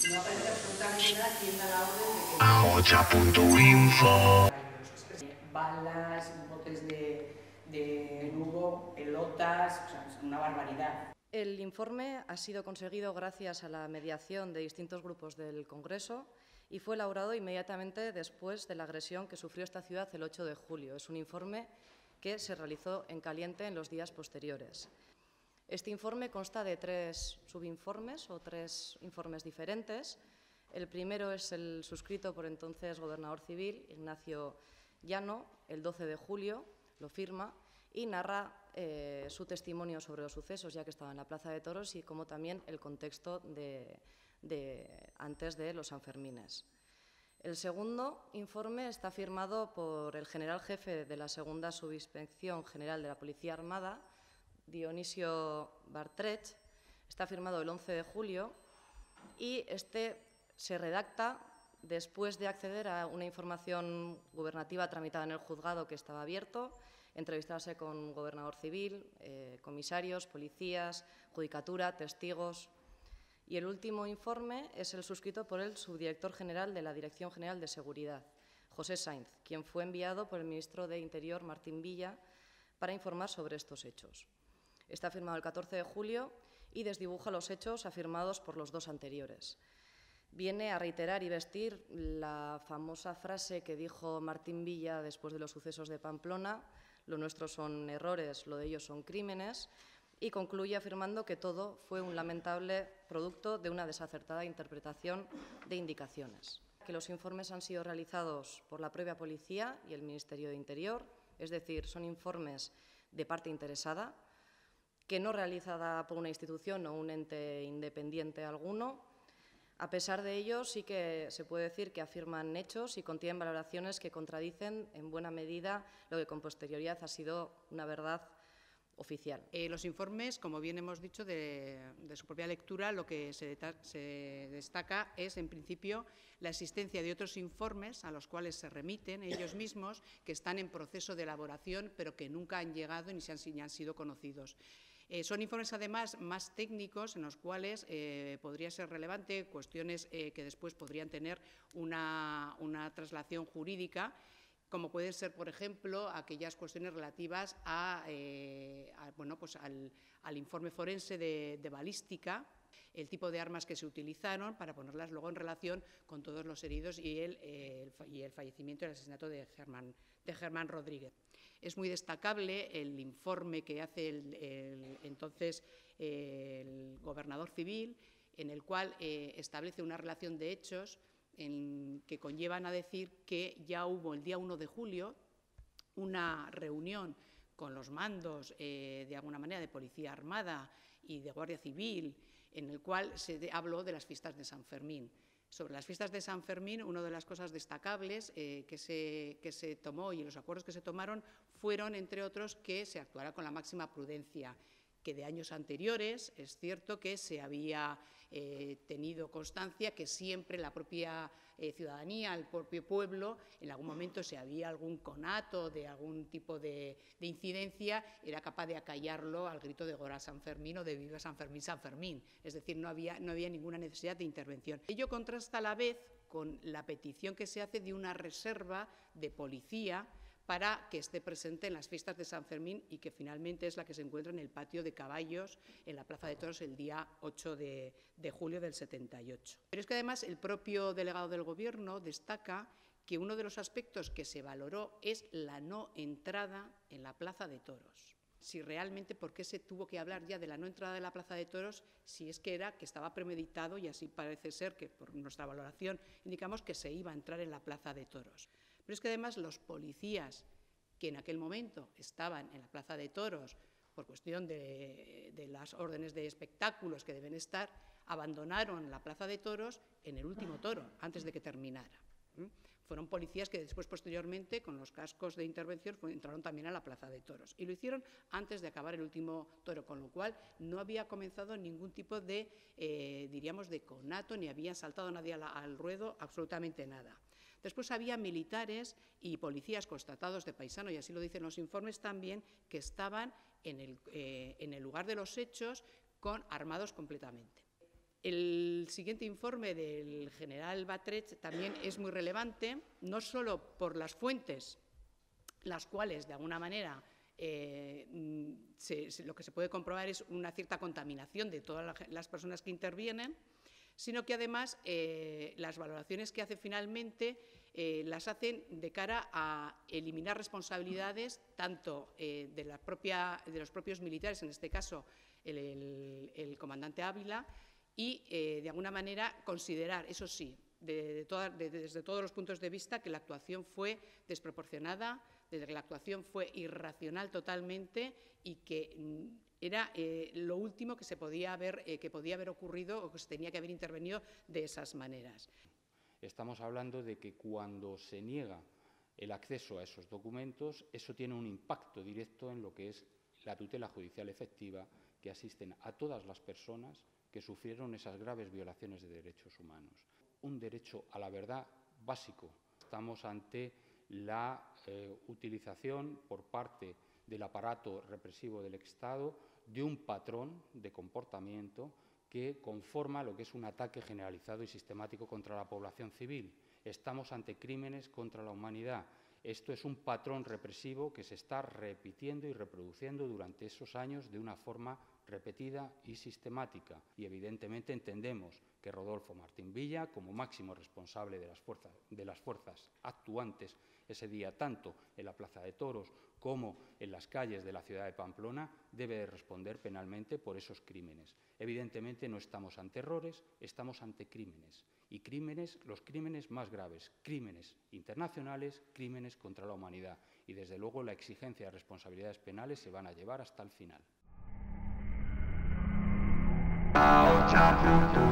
No aparece absolutamente nada quién da la orden de que Amocha.info. balas, botes de Lugo, pelotas, o sea, es una barbaridad. El informe ha sido conseguido gracias a la mediación de distintos grupos del Congreso y fue elaborado inmediatamente después de la agresión que sufrió esta ciudad el 8 de julio. Es un informe que se realizó en caliente en los días posteriores. Este informe consta de 3 subinformes o 3 informes diferentes. El primero es el suscrito por entonces gobernador civil, Ignacio Llano, el 12 de julio, lo firma y narra su testimonio sobre los sucesos, ya que estaba en la Plaza de Toros, y como también el contexto antes de los Sanfermines. El segundo informe está firmado por el general jefe de la Segunda Subinspección General de la Policía Armada, Dionisio Bartrech. Está firmado el 11 de julio y este se redacta después de acceder a una información gubernativa tramitada en el juzgado que estaba abierto, entrevistarse con gobernador civil, comisarios, policías, judicatura, testigos. Y el último informe es el suscrito por el subdirector general de la Dirección General de Seguridad, José Sainz, quien fue enviado por el ministro de Interior, Martín Villa, para informar sobre estos hechos. Está firmado el 14 de julio y desdibuja los hechos afirmados por los 2 anteriores. Viene a reiterar y vestir la famosa frase que dijo Martín Villa después de los sucesos de Pamplona: lo nuestro son errores, lo de ellos son crímenes, y concluye afirmando que todo fue un lamentable producto de una desacertada interpretación de indicaciones. Que los informes han sido realizados por la propia policía y el Ministerio de Interior, es decir, son informes de parte interesada, que no realizada por una institución o un ente independiente alguno. A pesar de ello, sí que se puede decir que afirman hechos y contienen valoraciones que contradicen en buena medida lo que con posterioridad ha sido una verdad oficial. Los informes, como bien hemos dicho, de su propia lectura, lo que se destaca es, en principio, la existencia de otros informes a los cuales se remiten ellos mismos, que están en proceso de elaboración, pero que nunca han llegado ni han sido conocidos. Son informes, además, más técnicos, en los cuales podría ser relevante cuestiones que después podrían tener una traslación jurídica, como pueden ser, por ejemplo, aquellas cuestiones relativas al informe forense de balística, el tipo de armas que se utilizaron, para ponerlas luego en relación con todos los heridos y el fallecimiento y el asesinato de Germán Rodríguez. Es muy destacable el informe que hace entonces el gobernador civil, en el cual establece una relación de hechos que conllevan a decir que ya hubo el día 1 de julio una reunión con los mandos, de alguna manera, de Policía Armada y de Guardia Civil, en el cual se habló de las fiestas de San Fermín. Sobre las fiestas de San Fermín, una de las cosas destacables que se tomó y los acuerdos que se tomaron fueron, entre otros, que se actuara con la máxima prudencia, que de años anteriores es cierto que se había tenido constancia que siempre la propia ciudadanía, el propio pueblo, en algún momento, si había algún conato de algún tipo de incidencia, era capaz de acallarlo al grito de Gora San Fermín o de Viva San Fermín, San Fermín. Es decir, no había ninguna necesidad de intervención. Ello contrasta a la vez con la petición que se hace de una reserva de policía para que esté presente en las fiestas de San Fermín y que finalmente es la que se encuentra en el patio de caballos en la Plaza de Toros el día 8 de julio del 78. Pero es que además el propio delegado del Gobierno destaca que uno de los aspectos que se valoró es la no entrada en la Plaza de Toros. Si realmente, ¿por qué se tuvo que hablar ya de la no entrada de la Plaza de Toros si es que estaba premeditado, y así parece ser que por nuestra valoración indicamos que se iba a entrar en la Plaza de Toros? Pero es que además los policías que en aquel momento estaban en la Plaza de Toros por cuestión de las órdenes de espectáculos que deben estar, abandonaron la Plaza de Toros en el último toro, antes de que terminara. Fueron policías que después, posteriormente, con los cascos de intervención, entraron también a la Plaza de Toros. Y lo hicieron antes de acabar el último toro, con lo cual no había comenzado ningún tipo de, diríamos, de conato, ni había saltado nadie al ruedo, absolutamente nada. Después había militares y policías constatados de paisano, y así lo dicen los informes también, que estaban en el lugar de los hechos armados completamente. El siguiente informe del general Bartret también es muy relevante, no solo por las fuentes, las cuales, de alguna manera, lo que se puede comprobar es una cierta contaminación de todas las personas que intervienen, sino que además las valoraciones que hace finalmente las hacen de cara a eliminar responsabilidades tanto de los propios militares, en este caso el comandante Ávila, y de alguna manera considerar, eso sí, desde todos los puntos de vista, que la actuación fue desproporcionada, desde que la actuación fue irracional totalmente y que era lo último que podía haber ocurrido o que se tenía que haber intervenido de esas maneras. Estamos hablando de que cuando se niega el acceso a esos documentos, eso tiene un impacto directo en lo que es la tutela judicial efectiva que asisten a todas las personas que sufrieron esas graves violaciones de derechos humanos. Un derecho a la verdad básico. Estamos ante la utilización por parte del aparato represivo del Estado de un patrón de comportamiento que conforma lo que es un ataque generalizado y sistemático contra la población civil. Estamos ante crímenes contra la humanidad. Esto es un patrón represivo que se está repitiendo y reproduciendo durante esos años de una forma repetida y sistemática. Y evidentemente entendemos que Rodolfo Martín Villa, como máximo responsable de las fuerzas actuantes ese día, tanto en la Plaza de Toros como en las calles de la ciudad de Pamplona, debe de responder penalmente por esos crímenes. Evidentemente no estamos ante errores, estamos ante crímenes. Y crímenes, los crímenes más graves, crímenes internacionales, crímenes contra la humanidad. Y desde luego la exigencia de responsabilidades penales se van a llevar hasta el final.